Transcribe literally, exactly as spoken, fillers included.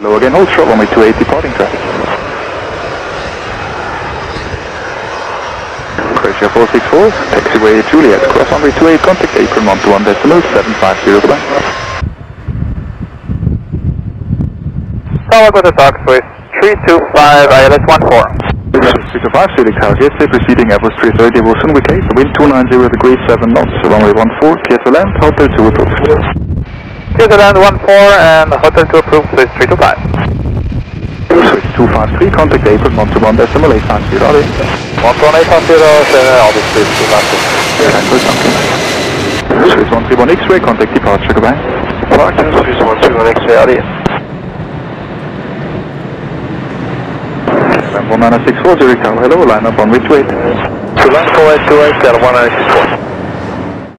Hello again, hold short, runway two eight, departing traffic. Croatia four six four, taxiway Juliet, cross runway two eight, contact apron one two one decimal seven five zero, goodbye. Tower with the Fox with three two five, I L S one four. three two five, Felix House, yes, proceeding Airbus three thirty, Wilson with Cape, wind two nine zero degrees seven knots, runway one four, clear to land, hotel two approved. Clear to land one four and hotel two approved, Swiss three two five. Swiss two five three, contact apron one two one decimal eight five zero, Audi. one two one eight five zero, Audi Swiss two five two. Tango, something. Swiss one three one X-ray, contact departure, goodbye. Departure, Swiss one three one X-ray, Audi. one nine six four, Zurich Tower, hello, line up on which way? two nine four eight two eight, one nine six four.